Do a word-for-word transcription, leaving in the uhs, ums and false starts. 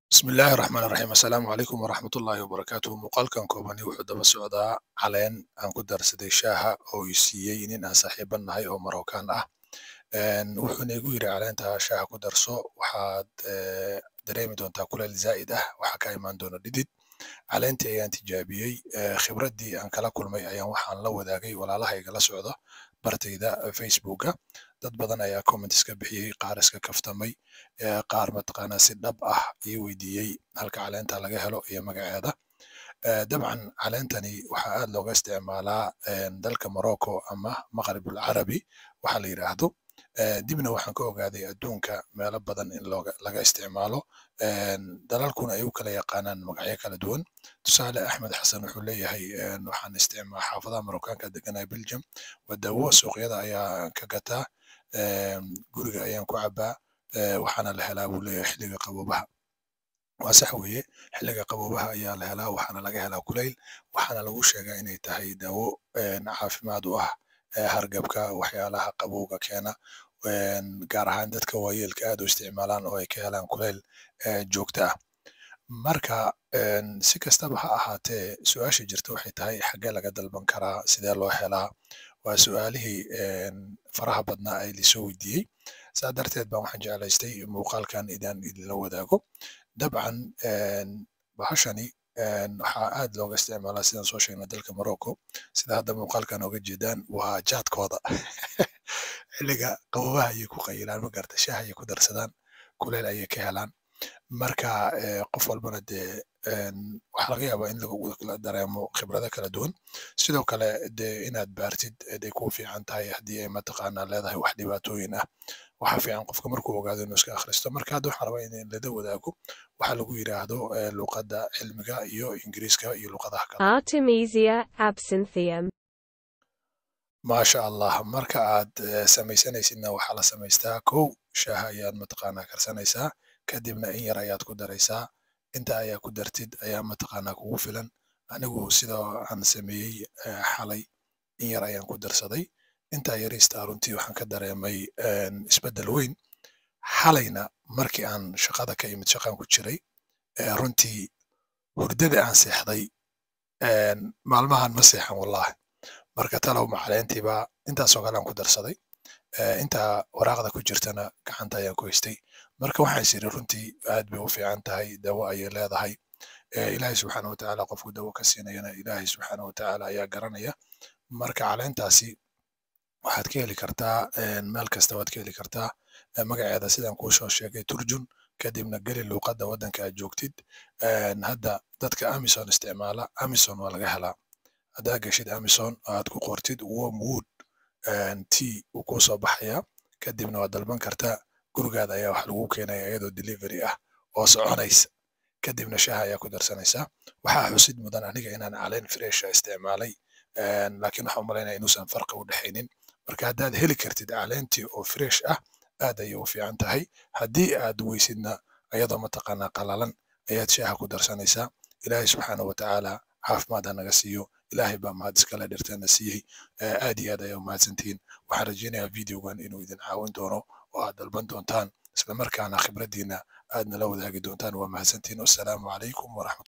بسم الله الرحمن الرحيم السلام عليكم ورحمة الله وبركاته muuqaalkan koobani wuxuu daba socdaa caleen aan ku darsaday shaaha oo i siiyey nin aan saaxiibo nahay oo Marookaan ah wuxuuna igu yiri caleenta shaaha ku darso waxaad dareemi doontaa kuleyl zaa'id ah waxaa ka imaan doona dhidid caleentii ayaan tijaabiyey khibradii aan kala kulmay ayaan waxaan la wadaagay walaalahayga la socda bartayda Facebooka dad badan ayaa comments ka bixiyey qaar iska kaftamay qaar mataqaanaa si dhab ah ii weydiiyey halka caleenta laga helo iyo magaceeda dabcan caleentani waxaa aad looga isticmaalaa dalka Morocco ama Maqribul Carabi waxa la yiraahdo dibna waxaan ka ogaaday adduunka meelo badan in looga laga isticmaalo dalalkuna ay u kala yaqaanaan magacyo kala duwan tusaale Axmed Xasan wuxuu leeyahay waxaan isticmaal xaafadaha Marookaanka deganaa Belgium wadawo suuqyada ayaa ka gataa guriga ayaan ku cabaa waxaana la helaa buu leeyahay xilliga qaboobaha waa sax weeye xilliga qaboobaha ayaa la helaa waxaana laga helaa kuleyl waxaana lagu sheegaa inay tahay dawo caafimaad u ah hargabka waxyaalaha qabowga keena gaar ahaan dadka waayeelka aad u isticmaalaan oo ay ka helaan kuleyl joogto ah marka si kastaba ha ahaatee su-aasha jirta waxay tahay xaggee laga dalban karaa sidee loo helaa waa su-aalihii faraha badnaa ay lisoo weydiiyey saa darteed baan waxaan jeclaystay muuqaalkan idaan idinla wadaago dabcan bahashani waxaa aad looga isticmaalaa sidaan soo sheegnay dalka Morocco sida hadda muuqaalkan oga jeedaan waa jaadkooda xilliga qaboobaha ayay ku qayilaan ma garta shaaha ayay ku darsadaan kuleyl ayay ka helaan marka qof walbana dee waxaa laga yaabaa in lagu dareemo khibrado kala duwan sidoo kale dee inaad baartid ay ku fiican tahay haddii ay mataqaanaa leedahay wax dhibaatooyin ah waxaa fiican qofka markuu ogaado inuu iska akhristo marka hadda waxaan rabaa in lada wadaago waxaa lagu yiraahdo luqadda cilmiga iyo ingiriiska iyo luqadaha kale Artemisia absinthium maasha allah marka aad samaysanaysidna waxaa la samaystaa kow shaaha ayaad mataqaanaa karsanaysaa kadibna in yar ayaad ku daraysaa inta ayaa ku dartid ayaa mataqaanaa kugu filan anigu sidoo aan sameeyey xalay in yar ayaan ku darsaday intaa yariista runtii waxaan ka dareemay isbeddel weyn xalayna markii aan shaqada ka imid shaqaan ku jiray runtii hurdada aan seexday maalmahan ma seexan wallahi marka talow macaleentiiba intaasoo kale aan ku darsaday intaa waraaqda ku jirtana gacanta ayaan ku haystay marka waxaan isiri runtii aad bay u fiican tahay dawo ayay leedahay ilaahay subxaana watacaala qofku dawo ka siinayana ilaahay subxaana watacaala ayaa garanaya marka caleentaasi waxaad ka heli kartaa meel kasta waad ka heli kartaa magaceeda sidaan kuu soo sheegay turjun kadibna geli luuqadda waddanka aad joogtid hadda dadka amazon isticmaala amazon waa laga helaa haddaa geshid amazon aad ku qortid wormwood tea uu kuu soo baxaya kadibna waad dalban kartaa gurigaada ayaa wax lagu keenaya iyadoo delivery ah oo soconaysa kadibna shaaha ayaa ku darsanaysaa waxaa xusid mudan aniga inaan caleen fresha isticmaalay laakiin waxaan umalaynaya inuusan farqi u dhexaynin marka haddaad heli kartid caleentii oo fresh ah aad ayay u fiican tahay haddii aad weysidna ayadoo mataqaanaa qalalan ayaad shaaha ku darsanaysaa ilaahay subxaana watacaala caafimaad ha naga siiyo ilaahay baa mahad iskale dhirteena siiyey aad iyo aad ayaa umahadsantihiin waxaan rajaynayaa videogan inuu idin caawin doono oo aad dalban doontaan isla markaana khibraddiina aad nala wadaagi doontaan waa mahadsantihiin wassalaamu calaykum waraxmat